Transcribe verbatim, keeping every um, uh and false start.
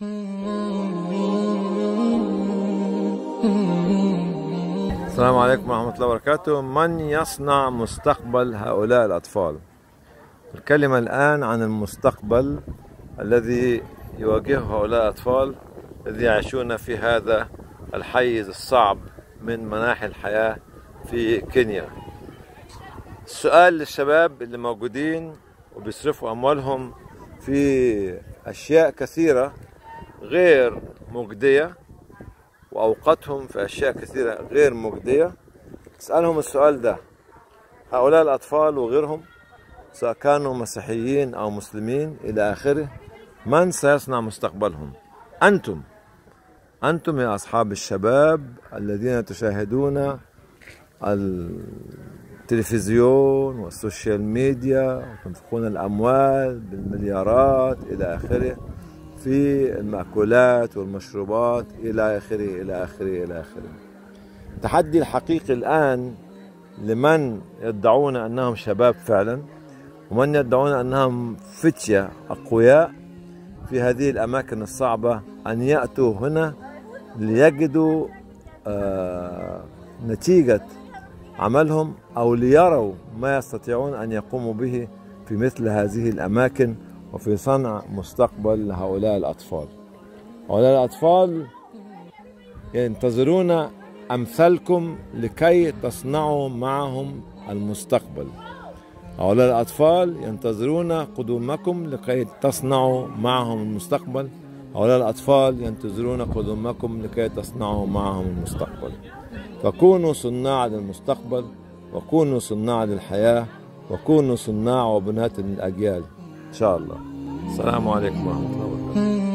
السلام عليكم ورحمة الله وبركاته. من يصنع مستقبل هؤلاء الأطفال؟ الكلمة الآن عن المستقبل الذي يواجهه هؤلاء الأطفال الذي يعيشون في هذا الحيز الصعب من مناحي الحياة في كينيا. السؤال للشباب اللي موجودين وبيصرفوا أموالهم في أشياء كثيرة غير مجدية وأوقاتهم في أشياء كثيرة غير مجدية، اسألهم السؤال ده: هؤلاء الأطفال وغيرهم سواء كانوا مسيحيين أو مسلمين إلى آخره، من سيصنع مستقبلهم؟ أنتم أنتم يا أصحاب الشباب الذين تشاهدون التلفزيون والسوشيال ميديا وتنفقون الأموال بالمليارات إلى آخره في المأكولات والمشروبات إلى آخره إلى آخره إلى آخره. التحدي الحقيقي الآن لمن يدعون أنهم شباب فعلا ومن يدعون أنهم فتية أقوياء في هذه الأماكن الصعبة أن يأتوا هنا ليجدوا آه نتيجة عملهم أو ليروا ما يستطيعون أن يقوموا به في مثل هذه الأماكن وفي صنع مستقبل لهؤلاء الأطفال. هؤلاء الأطفال ينتظرون أمثالكم لكي تصنعوا معهم المستقبل. هؤلاء الأطفال ينتظرون قدومكم لكي تصنعوا معهم المستقبل. هؤلاء الأطفال ينتظرون قدومكم لكي تصنعوا معهم المستقبل. فكونوا صناع للمستقبل، وكونوا صناع للحياة، وكونوا صناع وبنات للأجيال إن شاء الله. السلام عليكم ورحمة الله وبركاته.